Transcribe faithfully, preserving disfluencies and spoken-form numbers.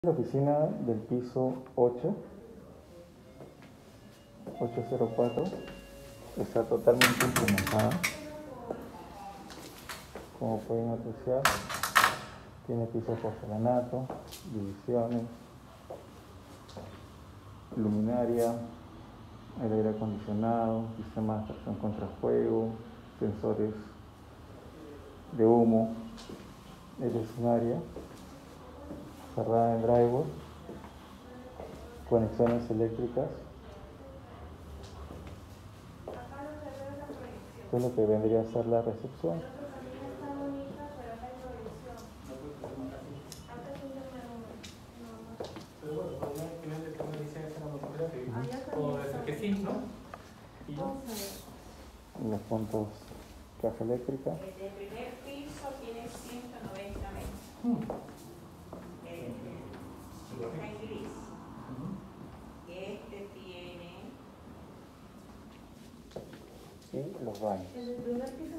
La oficina del piso ocho, ocho cero cuatro, está totalmente implementada. Como pueden apreciar, tiene piso porcelanato, divisiones, luminaria, el aire acondicionado, sistema de tracción contra fuego, sensores de humo. Esta es un área cerrada en drywall, conexiones eléctricas. Esto es lo que vendría a ser la recepción. Los puntos caja eléctrica. El de primer piso tiene ciento noventa metros. El está en gris. Este tiene. Y los baños. El del primer piso